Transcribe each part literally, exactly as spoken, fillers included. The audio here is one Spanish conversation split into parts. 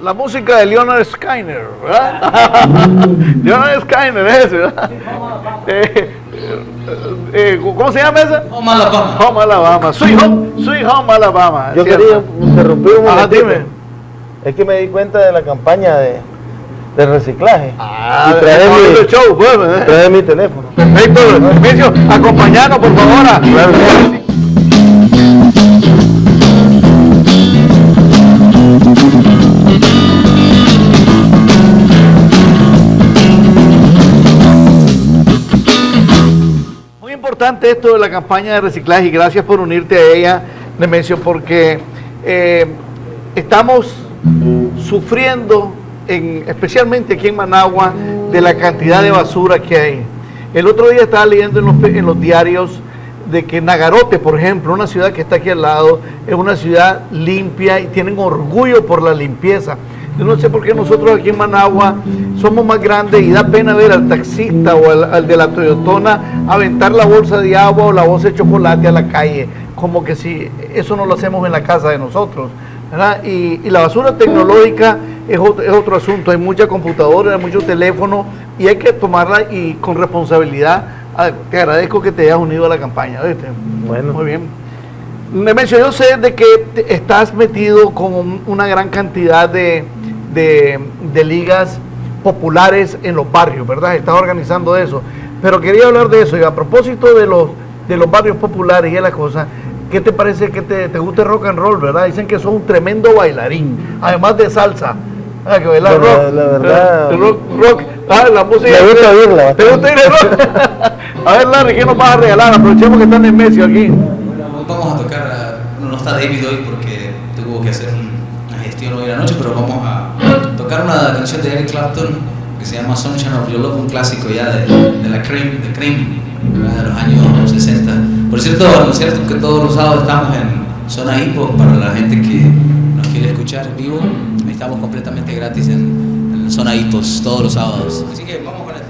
la música de Leonard Skinner, ¿verdad? Leonard Skinner es ese, ¿verdad? Eh, eh, ¿Cómo se llama esa? Home Alabama. Home Alabama. Sweet Home, Sweet Home Alabama. Yo ¿cierto? quería interrumpir un Ajá, momentito. dime. Es que me di cuenta de la campaña de, de reciclaje. Ah, y trae mi, mi, show, pues, ¿eh? trae mi teléfono. Perfecto, Nemesio, acompañanos por favor. A... Claro, claro. Muy importante esto de la campaña de reciclaje y gracias por unirte a ella, Nemesio, porque eh, estamos sufriendo, en, especialmente aquí en Managua, de la cantidad de basura que hay. El otro día estaba leyendo en los, en los diarios de que Nagarote, por ejemplo, una ciudad que está aquí al lado, es una ciudad limpia y tienen orgullo por la limpieza. Yo no sé por qué nosotros aquí en Managua somos más grandes y da pena ver al taxista o al, al de la Toyotona aventar la bolsa de agua o la bolsa de chocolate a la calle, como que si eso no lo hacemos en la casa de nosotros, ¿verdad? Y, y la basura tecnológica es otro, es otro asunto. Hay mucha computadora, hay mucho teléfono y hay que tomarla y con responsabilidad. Te agradezco que te hayas unido a la campaña, ¿viste? Bueno. Muy bien. Nemesio, yo sé de que te estás metido con una gran cantidad de, de, de ligas populares en los barrios, ¿verdad? Estás organizando eso. Pero quería hablar de eso. Y a propósito de los, de los barrios populares y de las cosas, ¿qué te parece que te, te guste rock and roll, verdad? Dicen que sos un tremendo bailarín, además de salsa. Ah, que bailar Bueno, rock. la verdad, eh, rock, rock. Ah, la música. Me gusta oírla. ¿Te gusta ir el rock? A ver, Larry, ¿qué nos vas a regalar? Aprovechemos que está Nemesio aquí. Bueno, vamos a tocar, no, no está David hoy porque tuvo que hacer una gestión hoy en la noche, pero vamos a tocar una canción de Eric Clapton que se llama Sunshine of Your Love, un clásico ya de, de la Cream, de Cream, ¿verdad? De los años sesenta. Por cierto, anunciar que todos los sábados estamos en Zona Hipo para la gente que nos quiere escuchar en vivo. Estamos completamente gratis en, en Zona Hipos todos los sábados. Así que vamos con esto.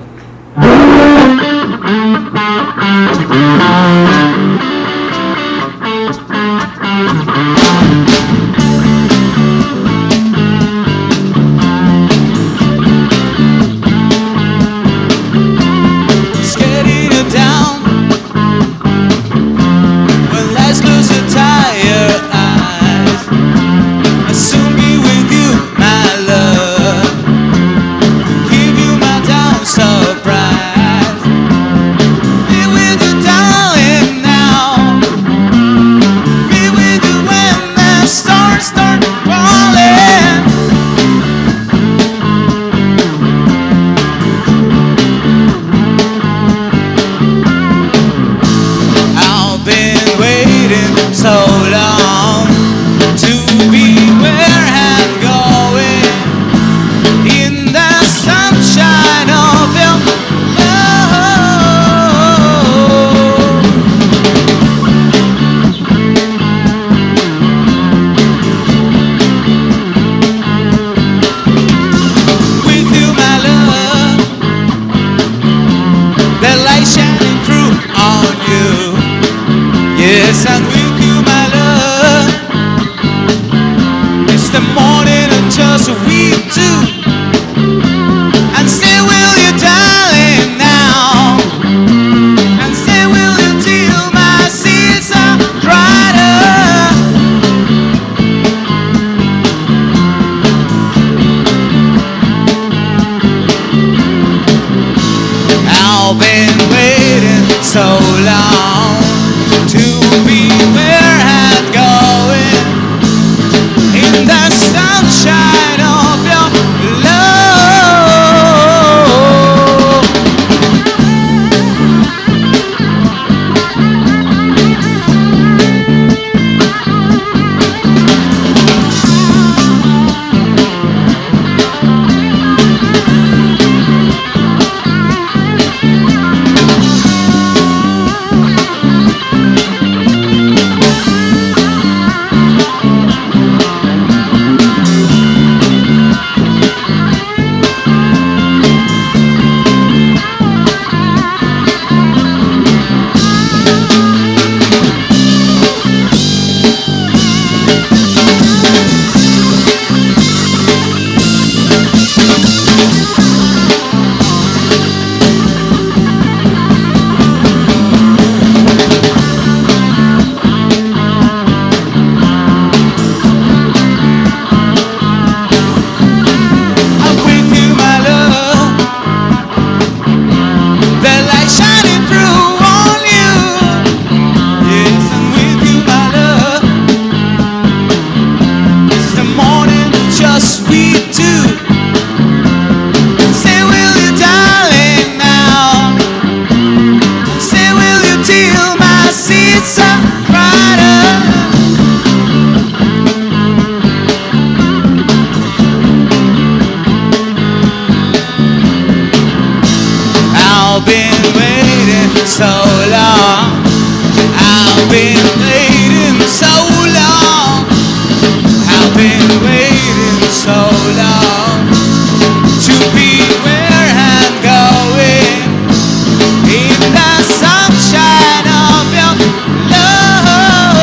so long. I've been waiting so long. I've been waiting so long to be where I'm going in the sunshine of your love.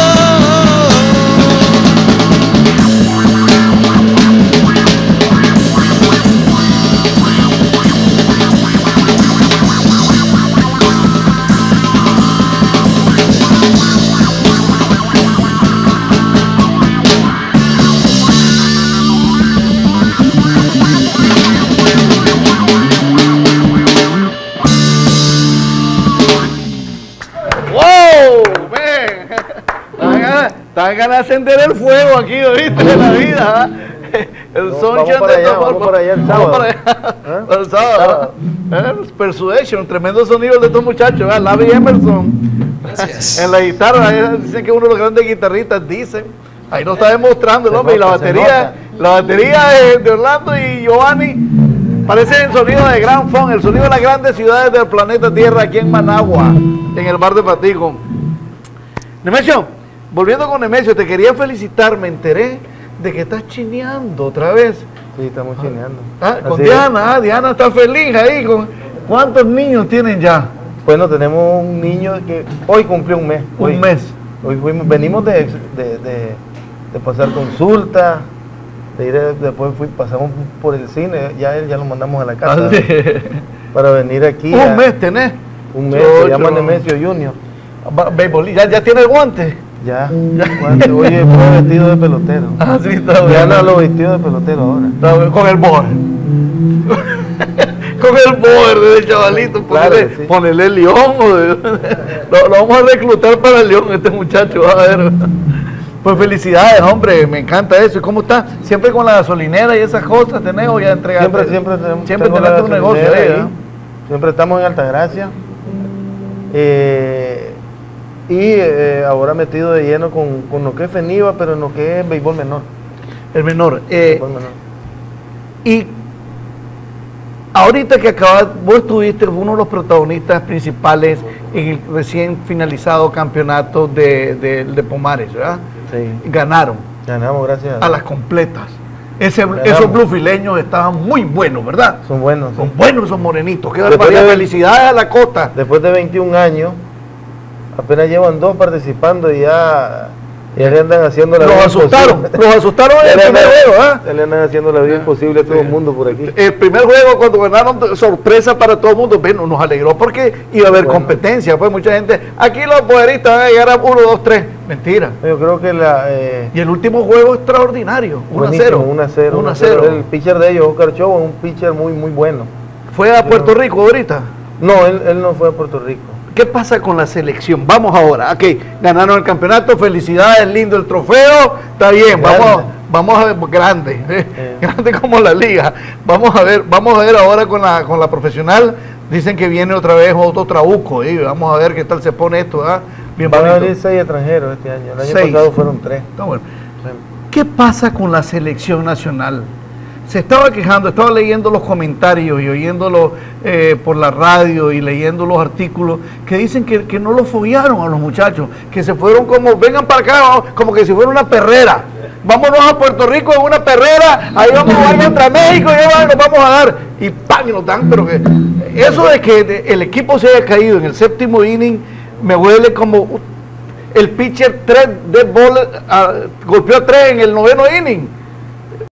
Están ganas de encender el fuego aquí, ¿viste? De la vida. ¿eh? El No, son vamos para allá, vamos para allá el sábado. Vamos para allá, el sábado. ¿eh? Persuasion, tremendo sonido de estos muchachos. ¿eh? Larry Emerson. Gracias. En la guitarra, ¿eh? Dicen que uno de los grandes guitarristas, dicen. Ahí nos está demostrando el hombre. Y la batería, la batería de, de Orlando y Giovanni parece el sonido de Gran Fon, el sonido de las grandes ciudades del planeta Tierra aquí en Managua, en el bar de Patico. Nemesio, volviendo con Nemesio, te quería felicitar, me enteré de que estás chineando otra vez. Sí, estamos chineando. Ah, con Así Diana, ah, Diana está feliz ahí. Con, ¿cuántos niños tienen ya? Bueno, tenemos un niño que hoy cumplió un mes. Un hoy, mes. Hoy fuimos, venimos de, de, de, de pasar consulta, de ir, después fui, pasamos por el cine, ya él ya lo mandamos a la casa Ah, sí. para venir aquí. Un a, mes tenés. Un mes, Chocho. se llama Nemesio Junior. Ba- béisbol, ¿Ya, ya tiene el guante? Ya, cuando- oye, fue vestido de pelotero. Ah, sí, está Ya bueno. no lo vistió de pelotero ahora. Está bueno, con el board. Con el board del chavalito. Claro Ponele, que sí. ponele el león. O de- lo, lo vamos a reclutar para el león, este muchacho. Va a ver. Pues felicidades, hombre, me encanta eso. ¿Y cómo está? Siempre con la gasolinera y esas cosas, ¿tenés o ya entregaste? Siempre, siempre, tenemos- Siempre tengo tenés la tu negocio gasolinera ahí, ahí. ¿no? Siempre estamos en Altagracia. Eh, y eh, ahora metido de lleno con, con lo que es FENIVA, pero en lo que es béisbol menor. El menor. Eh, Béisbol menor. y ahorita que acabas, vos estuviste uno de los protagonistas principales en el recién finalizado campeonato de, de, de Pomares, ¿verdad? Sí. Ganaron Ganamos, gracias a las completas. Ese, Ganamos. esos blufileños estaban muy buenos, ¿verdad? Son buenos. sí. Son buenos esos morenitos. Qué Después barbaridad. de- Felicidades a la costa. Después de veintiún años, apenas llevan dos participando y ya, ya le andan haciendo la Los vida asustaron, imposible. los asustaron en Ya el le primer andan- juego, ¿ah? ya le andan haciendo la vida imposible a todo el mundo por aquí. El primer juego cuando ganaron, sorpresa para todo el mundo, bueno, nos alegró porque iba a haber Bueno. competencia, pues mucha gente, aquí los poderistas van a llegar a uno, dos, tres, mentira. Yo creo que la... Eh, Y el último juego extraordinario, uno a buenísimo, cero. uno a cero. uno a uno a cero. cero. El pitcher de ellos, Oscar Chobo, es un pitcher muy, muy bueno. Fue a Puerto Rico ahorita. No, él, él no fue a Puerto Rico. ¿Qué pasa con la selección? Vamos ahora, ok, ganaron el campeonato, felicidades, lindo el trofeo, está bien, Grande. vamos, vamos a ver, grande, ¿eh? Eh. grande como la liga. Vamos a ver, vamos a ver ahora con la, con la profesional, dicen que viene otra vez otro trabuco, ¿eh? Vamos a ver qué tal se pone esto, ¿ah? Bien Van a bonito. venir seis extranjeros este año. El año Seis. pasado fueron tres. Está bueno. ¿Qué pasa con la selección nacional? Se estaba quejando, estaba leyendo los comentarios y oyéndolo eh, por la radio y leyendo los artículos que dicen que, que no los foguearon a los muchachos, que se fueron como, vengan para acá, vamos, como que si fuera una perrera. Vámonos a Puerto Rico en una perrera, ahí vamos a ir contra México y ahí nos vamos a dar. Y ¡pam! Y nos dan, pero que eso de que de- el equipo se haya caído en el séptimo inning me huele como el pitcher tres de bola, golpeó a tres en el noveno inning.